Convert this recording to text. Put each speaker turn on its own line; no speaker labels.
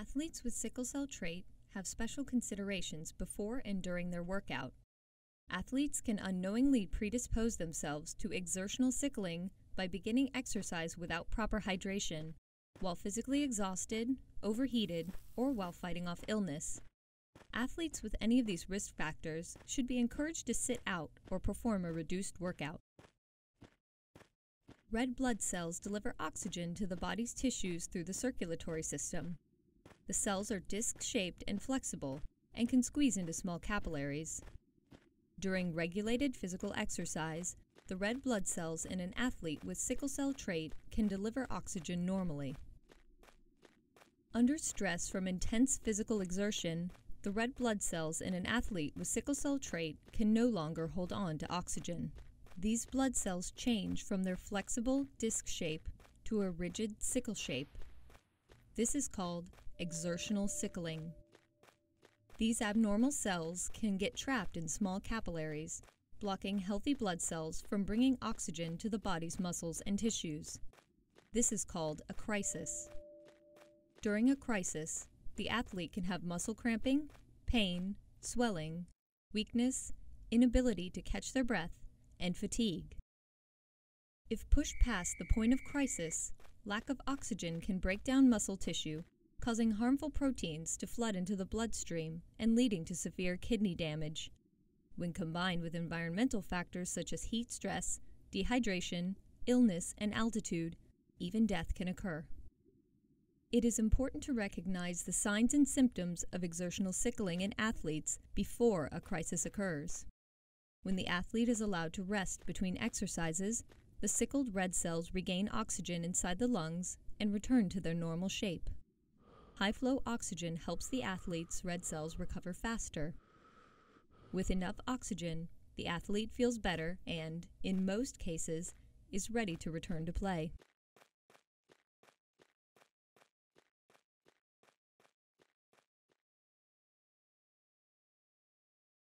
Athletes with sickle cell trait have special considerations before and during their workout. Athletes can unknowingly predispose themselves to exertional sickling by beginning exercise without proper hydration, while physically exhausted, overheated, or while fighting off illness. Athletes with any of these risk factors should be encouraged to sit out or perform a reduced workout. Red blood cells deliver oxygen to the body's tissues through the circulatory system. The cells are disc-shaped and flexible and can squeeze into small capillaries. During regulated physical exercise, the red blood cells in an athlete with sickle cell trait can deliver oxygen normally. Under stress from intense physical exertion, the red blood cells in an athlete with sickle cell trait can no longer hold on to oxygen. These blood cells change from their flexible disc shape to a rigid sickle shape. This is called exertional sickling. These abnormal cells can get trapped in small capillaries, blocking healthy blood cells from bringing oxygen to the body's muscles and tissues. This is called a crisis. During a crisis, the athlete can have muscle cramping, pain, swelling, weakness, inability to catch their breath, and fatigue. If pushed past the point of crisis, lack of oxygen can break down muscle tissue, causing harmful proteins to flood into the bloodstream and leading to severe kidney damage. When combined with environmental factors such as heat stress, dehydration, illness, and altitude, even death can occur. It is important to recognize the signs and symptoms of exertional sickling in athletes before a crisis occurs. When the athlete is allowed to rest between exercises, the sickled red cells regain oxygen inside the lungs and return to their normal shape. High-flow oxygen helps the athlete's red cells recover faster. With enough oxygen, the athlete feels better and, in most cases, is ready to return to play.